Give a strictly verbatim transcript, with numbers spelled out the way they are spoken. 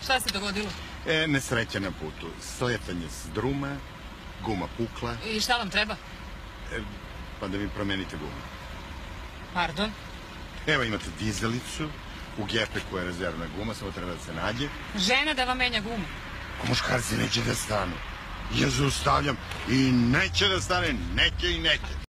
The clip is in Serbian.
Šta se dogodilo? E, nesreća na putu. Sletanje s druma, guma pukla. I šta vam treba? E, pa da mi promenite gumu. Pardon? Evo imate dizelicu, u gepeku je rezervna guma, samo treba da se nađe. Žena da vam menja gumu. A muškarci neće da stanu. Ja zaustavljam i neće da stane, neće i neće.